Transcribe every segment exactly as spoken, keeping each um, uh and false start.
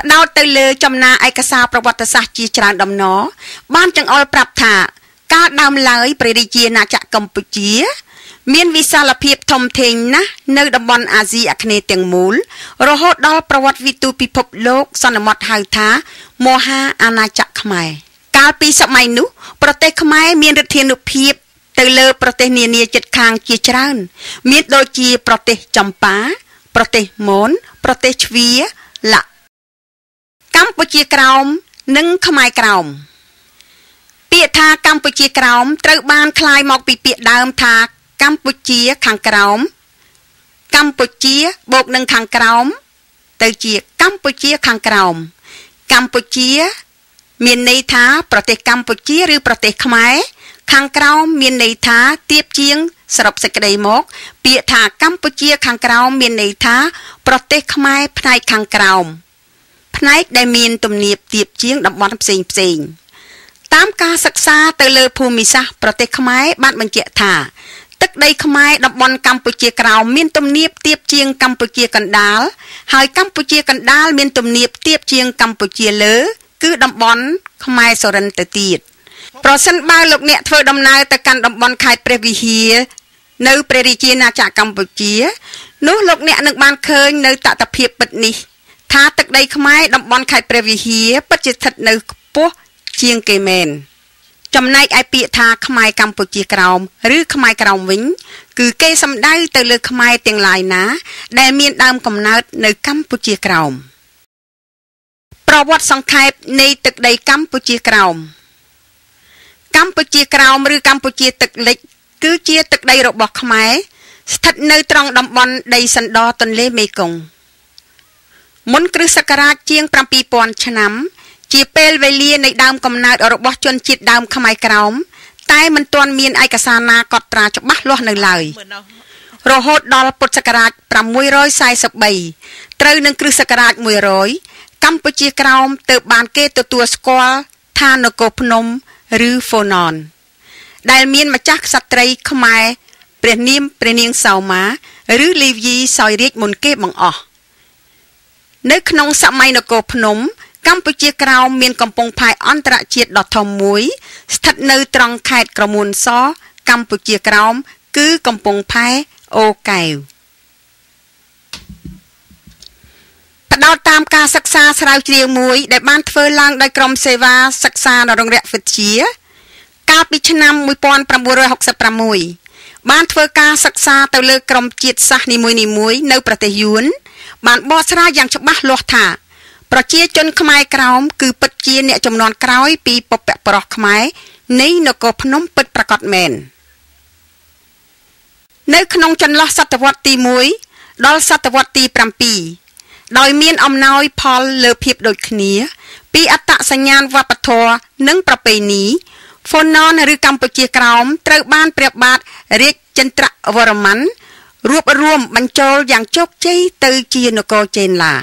ផ្ដោតទៅលើចំណាឯកសារប្រវត្តិសាស្ត្រជាច្រើនដំណរបានចង្អុលប្រាប់ថាកាលដើមឡើយព្រះរាជាណាចក្រកម្ពុជាមានវិសាលភាពធំធេងណាស់នៅតំបន់អាស៊ីអាគ្នេយ៍ទាំងមូលរហូតដល់ប្រវត្តិវិទូពិភពលោកសន្មតហៅថាមហាអាណាចក្រខ្មែរកាលពីសម័យនោះប្រទេសខ្មែរមានឫទ្ធានុភាពទៅលើប្រទេសនានាជិតខាងជាច្រើនមានដូចជាប្រទេសចម្ប៉ាប្រទេសមូនប្រទេសជ្វាឡាក់កម្ពុជាក្រោមនិងខ្មែរក្រោមពាក្យថាកម្ពុជាក្រោមត្រូវបានคลายមកពីពាក្យដើមថាកម្ពុជាខាងក្រោមកម្ពុជាបូកនឹងខាងក្រោមទៅជាកម្ពុជាខាងក្រោមកម្ពុជាមានន័យថាប្រទេសកម្ពុជាឬប្រទេសខ្មែរខាងក្រោមមានន័យថាទៀបជាងសរុបសេចក្តីមកពាក្យថាកម្ពុជាខាងក្រោមមានន័យថាប្រទេសខ្មែរផ្នែកខាងក្រោមផ្នែកដែលមានទំនាបទៀបជាងតំបន់ផ្សេងផ្សេងតាមការសិក្សាទៅលើភូមិសាស្ត្រប្រទេសខ្មែរបានបញ្ជាក់ថាទឹកដីខ្មែរតំបន់កម្ពុជាក្រោមមានទំនាបទៀបជាងកម្ពុជាកណ្ដាលហើយកម្ពុជាកណ្ដាលមានទំនាបទៀបជាងកម្ពុជាលើគឺតំបន់ខ្មែរសុរិន្ទទៅទៀតប្រសិនបើលោកអ្នកធ្វើដំណើរទៅកាន់តំបន់ខេត្តព្រះវិហារនៅព្រះរាជាណាចក្រកម្ពុជានោះលោកអ្នកនឹងបានឃើញនៅតថភាពពិតនេះថាទឹកដីខ្មែរតំបន់ខេត្តព្រះវិហារពិតជាស្ថិតនៅខ្ពស់ជាងគេមែនចំណែកឯពាក្យថាខ្មែរកម្ពុជាក្រោមឬខ្មែរក្រោមវិញគឺគេសំដៅទៅលើខ្មែរទាំងឡាយណាដែលមានដើមកំណើតនៅកម្ពុជាក្រោមប្រវត្តិសង្ខេបនៃទឹកដីកម្ពុជាក្រោមកម្ពុជាក្រោមឬកម្ពុជាទឹកលិចគឺជាទឹកដីរបស់ខ្មែរស្ថិតនៅត្រង់តំបន់ដីសណ្ដទន្លេមេគង្គមុនគ្រិស្តសករាជជាងbảyពាន់ឆ្នាំជាពេលវេលានៃដើមកំណើតរបស់ជនជាតិដើមខ្មែរក្រោមតែមិនទាន់មានឯកសារណាកត់ត្រាច្បាស់លាស់នៅឡើយរហូតដល់ពុទ្ធសករាជប្រាំមួយរយសែសិបបីត្រូវនឹងគ្រិស្តសករាជមួយរយកម្ពុជាក្រោមទើបបានគេទទួលស្គាល់ថានគរភ្នំឬហ្វូណនដែលមានម្ចាស់ក្សត្រីខ្មែរព្រះនាមព្រះនាងសោមាឬលីវី សោយរាជមុនគេបង្អស់នៅក្នុងសម័យនគរភ្នំកម្ពុជាក្រោមមានកំពង់ផែអន្តរជាតិដ៏ធំមួយស្ថិតនៅត្រង់ខេត្តក្រមួនសកម្ពុជាក្រោមគឺកំពង់ផែអូកែវផ្ដោតតាមការសិក្សាស្រាវជ្រាវមួយដែលបានធ្វើឡើងដោយក្រុមសេវាសិក្សានរងរវិទ្យាកាលពីឆ្នាំmột nghìn chín trăm sáu mươi sáuបានធ្វើការសិក្សាទៅលើក្រុមជាតិសាសន៍នីមួយៗនៅប្រទេសយួនបានបកស្រាយយ៉ាងច្បាស់លាស់ថាប្រជាជនខ្មែរក្រោមគឺពិតជាអ្នកចំនួនក្រោយពីបុព្វបុរសខ្មែរនៃនគរភ្នំពិតប្រាកដមែននៅក្នុងចន្លោះសតវត្សទីមួយដល់សតវត្សទីbảyដោយមានអំណោយផលលើភាពដូចគ្នាពីអត្តសញ្ញាណវប្បធម៌និងប្រពៃណីហ្វូណនឬកម្ពុជាក្រោមត្រូវបានព្រះបាទរាជចន្ទ្រវរ្ម័នរួបរวมបញ្ចូលយ៉ាងជោគជ័យទៅជានគរចេនឡា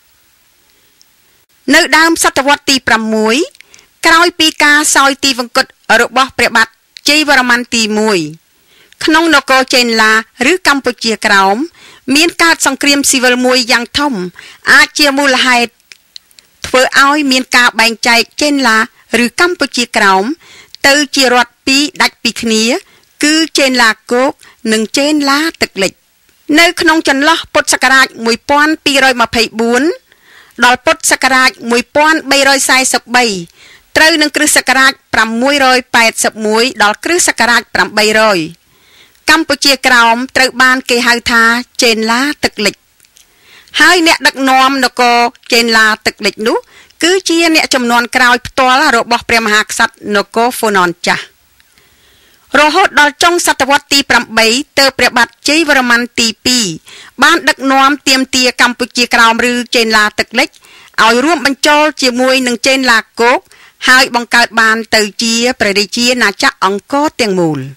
នៅដើមសតវត្សទីប្រាំមួយក្រោយពីការសោយទីវង្គតរបស់ព្រះបាទជ័យវរ្ម័នទីមួយក្នុងនគរចេនឡាឬកម្ពុជាក្រោមមានកើតសង្គ្រាមស៊ីវិលមួយយ៉ាងធំអាចជាមូលហេតុធ្វើឲ្យមានការបែងចែកចេនឡាឬកម្ពុជាក្រោមទៅជារដ្ឋពីរដាច់ពីគ្នាគឺចេនឡាគោកនិងចេនឡាទឹកលិចនៅក្នុងចន្លោះពុទ្ធសករាជmột nghìn hai trăm hai mươi tưដល់ពុទ្ធសករាជmột nghìn ba trăm bốn mươi baត្រូវនឹងគ្រិស្តសករាជប្រាំមួយរយแปดสิบเอ็ดដល់គ្រិស្តសករាជប្រាំបីរយកម្ពុជាក្រោមត្រូវបានគេហៅថាចេនឡាទឹកលិចហើយអ្នកដឹកនាំនគរចេនឡាទឹកលិចនោះគឺជាអ្នកចំនួនក្រោយផ្ទាល់របស់ព្រះមហាក្សត្រនគរហ្វូណនចាស់រហូតដល់ចុងសតវត្សទីប្រាំបីទើបព្រះបាទជ័យវរ្ម័នទីពីរបានដឹកនាំទាមទារកម្ពុជាក្រោមឬចេនឡាទឹកលិចឲ្យរួមបញ្ចូលជាមួយនឹងចេនឡាគោកហើយបង្កើតបានទៅជាព្រះរាជាណាចក្រអង្គរទាំងមូល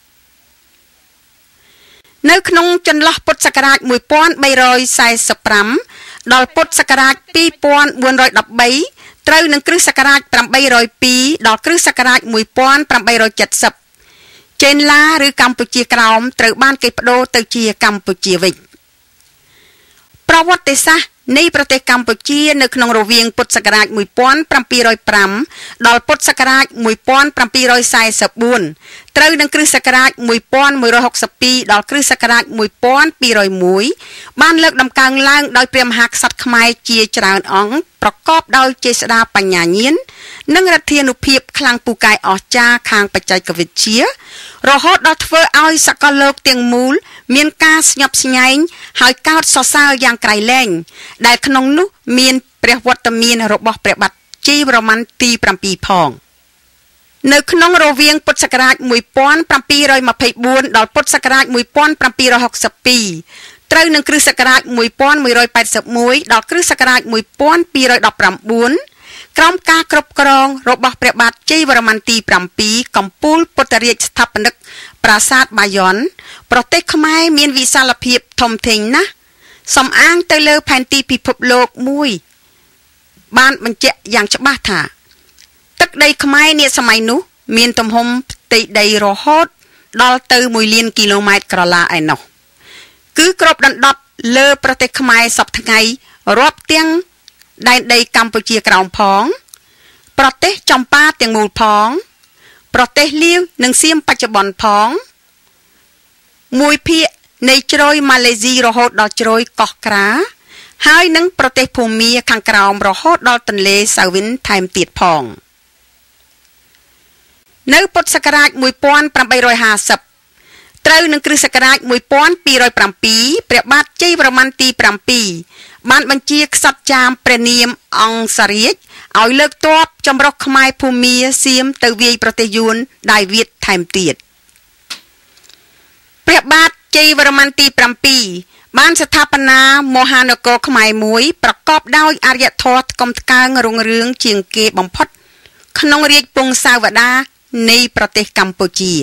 នៅក្នុងចន្លោះពុទ្ធសករាជmột nghìn ba trăm bốn mươi lămដល់ពុទ្ធសករាជពីរពាន់បួនរយដប់បីត្រូវនឹងគ្រិស្តសករាជប្រាំបីរយពីរដល់គ្រិស្តសករាជmột nghìn八trăm bảy mươiចេនឡាឬកម្ពុជាក្រោមត្រូវបានគេប្ដូរទៅជាកម្ពុជាវិញប្រវត្តិសាស្ត្រនៃប្រទេសកម្ពុជានៅក្នុងរវាងពុទ្ធសករាជmột nghìn bảy trăm limaដល់ពុទ្ធសករាជmột nghìn bảy trăm bốn mươi tưត្រូវនឹងគ្រិស្តសករាជmột nghìn một trăm sáu mươi haiដល់គ្រិស្តសករាជmột nghìn hai trăm mộtបានលើកដំកើងឡើងដោយព្រះមហាក្សត្រខ្មែរជាច្រើនអង្គប្រកបដោយចេស្តាបញ្ញាញាណនិងរទ្ធានុភាពខ្លាំងពូកែអស្ចារ្យខាងបច្ចេកវិទ្យារហូតដល់ធ្វើឲ្យសកលលោកទាំងមូលមានការស្ញប់ស្ញែងហើយកោតសរសើរយ៉ាងក្រៃលែងដែលក្នុងនោះមានព្រះវត្តមានរបស់ព្រះបាទជ័យវរ្ម័នទី7ផងនៅក្នុងរវាងពុទ្ធសករាជmột nghìn bảy trăm hai mươi tưដល់ពុទ្ធសករាជmột nghìn bảy trăm sáu mươi haiត្រូវនឹងគ្រិស្តសករាជmột nghìn một trăm tám mươi mốtដល់គ្រិស្តសករាជmột nghìn hai trăm một mươi chínក្រោមការគ្រប់គ្រងរបស់ព្រះបាទជ័យវរ្ម័នទី7កំពូលពុទ្ធរាជស្ថាបនិកប្រាសាទបាយ័នប្រទេសខ្មែរមានវិសាលភាពធំធេងណាស់សំអាងទៅលើផែនទីពិភពលោកមួយបានបញ្ជាក់យ៉ាងច្បាស់ថាទឹកដីខ្មែរនាសម័យនោះមានទំហំផ្ទៃដីរហូតដល់ទៅមួយលានគីឡូម៉ែត្រក្រឡាឯណោះគឺគ្របដណ្ដប់លើប្រទេសខ្មែរសពថ្ងៃរាប់ទាំងដែនដីកម្ពុជាក្រោមផងប្រទេសចម្ប៉ាទាំងមូលផងប្រទេសលាវនិងសៀមបច្ចុប្បន្នផងមួយភាគនៃជ្រោយម៉ាឡេស៊ីរហូតដល់ជ្រោយកោះក្រាហើយនិងប្រទេសភូមាខាងក្រោមរហូតដល់ទន្លេសាវិនថែមទៀតផងនៅពុទ្ធសករាជmột nghìn tám trăm hai mươiត្រូវនឹងគ្រិស្តសករាជmột nghìn hai trăm bảyព្រះបាទជ័យវរ្ម័នទី7បានបញ្ជាក្សត្រចាមព្រះនាមអង្គសរាជឲ្យលើកទ័ពចម្រុះខ្មែរភូមាសៀមទៅវាយប្រទេសយួនដៃវៀតថែមទៀតព្រះបាទជ័យវរ្ម័នទី7បានស្ថាបនាមហានគរខ្មែរមួយប្រកបដោយអរិយធម៌កំថ្កើងរុងរឿងជាងគេបំផុតក្នុងរាជពង្សាវតានៃប្រទេសកម្ពុជា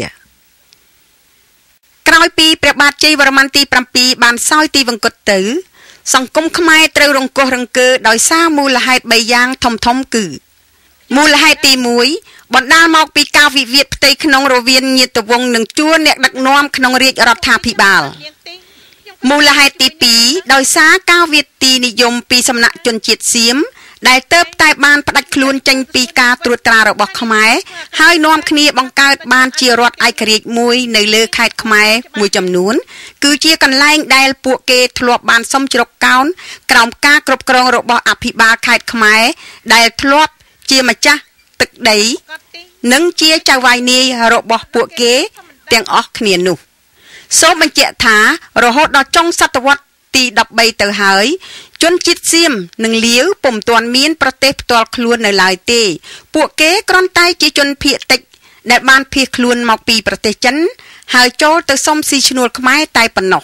ក្រោយពីព្រះបាទជ័យវរ្ម័នទី7បានសោយទីវង្គតទៅសង្គមខ្មែរត្រូវរង្គោះរង្គើដោយសារមូលហេតុបីយ៉ាងធំធំគឺមូលហេតុទី1បណ្ដាលមកពីការវិវាទផ្ទៃក្នុងរវាងញាតិវង្សនិងជួរអ្នកដឹកនាំក្នុងរាជរដ្ឋាភិបាលមូលហេតុទី2ដោយសារការវាទីនិយមពីសំណាក់ជនជាតិសៀមដែលទៅតែបានផ្ដាច់ខ្លួនចេញពីការត្រួតត្រារបស់ខ្មែរហើយនាំគ្នាបង្កើតបានជារដ្ឋឯករាជ្យមួយនៅលើខេត្តខ្មែរមួយចំនួនគឺជាកន្លែងដែលពួកគេធ្លាប់បានសុំជ្រកកោនក្រោមការគ្រប់គ្រងរបស់អភិបាលខេត្តខ្មែរដែលធ្លាប់ជាម្ចាស់ទឹកដីនិងជាចៅហ្វាយនាយរបស់ពួកគេទាំងអស់គ្នានោះសូមបញ្ជាក់ថារហូតដល់ចុងសតវត្សទី13ទៅហើយជនជាតិសៀមនិងលាវពុំទាន់មានប្រទេសផ្ទាល់ខ្លួននៅឡើយទេពួកគេគ្រាន់តែជាជនភៀសតិចដែលបានភៀសខ្លួនមកពីប្រទេសចិនហើយចូលទៅសុំស៊ីឈ្នួលខ្មែរតែប៉ុណ្ណោះ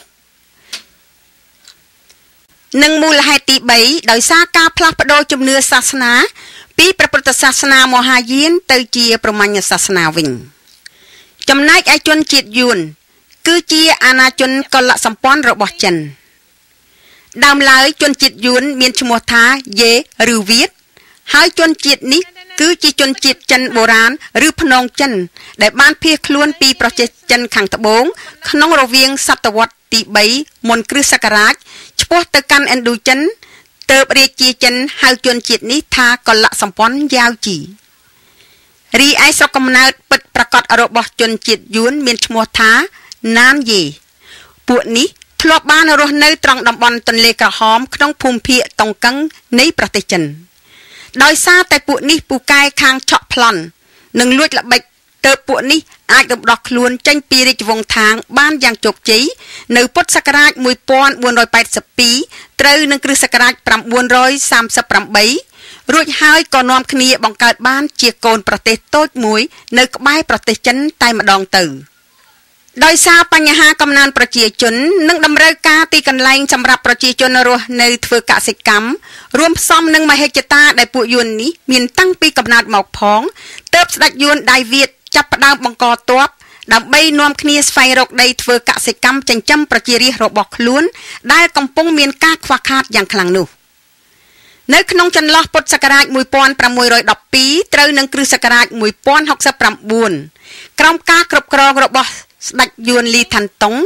និងមូលហេតុទី3ដោយសារការផ្លាស់ប្ដូរជំនឿសាសនាពីព្រះពុទ្ធសាសនាមហាយានទៅជាព្រហ្មញ្ញសាសនាវិញចំណែកឯជនជាតិយួនគឺជាអាណាជនកុលសម្ព័ន្ធរបស់ចិនដើមឡើយជនជាតិយួនមានឈ្មោះថាយេឬវៀតហើយជនជាតិនេះគឺជាជនជាតិចិនបុរាណឬភ្នងចិនដែលបានភៀសខ្លួនពីប្រទេសចិនខាងត្បូងក្នុងរវាងសតវត្សទី3មុនគ្រិស្តសករាជឆ្ពោះទៅកាន់ឥណ្ឌូចិនទើបរាជាចិនហៅជនជាតិនេះថាកុលសម្ព័ន្ធយ៉ាវជីរីឯស្រុកកំណើតពិតប្រាកដរបស់ជនជាតិយួនមានឈ្មោះថាណានយេពួកនេះធ្លាប់បានរស់នៅត្រង់តំបន់ទន្លេក្រហមក្នុងភូមិភាគតុងកឹងនៃប្រទេសចិនដោយសារតែពួកនេះពូកែខាងឆក់ប្លន់និងលួចល្បិចទើបពួកនេះអាចរំដោះខ្លួនចេញពីរាជវង្សថាងបានយ៉ាងជោគជ័យនៅពុទ្ធសករាជmột nghìn bốn trăm tám mươi haiត្រូវនឹងគ្រិស្តសករាជchín trăm ba mươi támរួចហើយក៏នាំគ្នាបង្កើតបានជាកូនប្រទេសតូចមួយនៅក្បែរប្រទេសចិនតែម្ដងទៅដោយសារបញ្ហាកំណើនប្រជាជននិងតម្រូវការទីកន្លែងសម្រាប់ប្រជាជនរស់នៅធ្វើកសិកម្មរួមផ្សំនឹងមហិច្ឆតាដែលពួកយួននេះមានតាំងពីកំណើតមកផងទើបស្ដេចយួនដៃវៀតចាប់ផ្ដើមបង្កទ័ពដើម្បីនាំគ្នាស្វែងរកដីធ្វើកសិកម្មចិញ្ចឹមប្រជារាស្ត្ររបស់ខ្លួនដែលកំពុងមានការខ្វះខាតយ៉ាងខ្លាំងនោះនៅក្នុងចន្លោះពុទ្ធសករាជmột nghìn sáu trăm mười haiត្រូវនឹងគ្រិស្តសករាជmột nghìn sáu trăm sáu mươi chínក្រោមការគ្រប់គ្រងរបស់ស្ដេចយួនលីថាន់តុង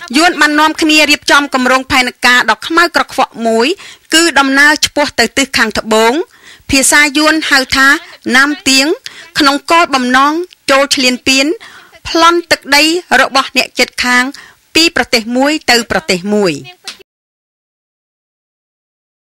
យួនបាននាំគ្នារៀបចំគម្រោងផែនការដ៏ខ្មៅក្រខ្វក់មួយគឺដំណើរឆ្ពោះទៅទិសខាងត្បូងភាសាយួនហៅថាណាំទៀងក្នុងគោលបំណងចូលឈ្លានពានប្លន់ទឹកដីរបស់អ្នកជិតខាងពីប្រទេសមួយទៅប្រទេសមួយ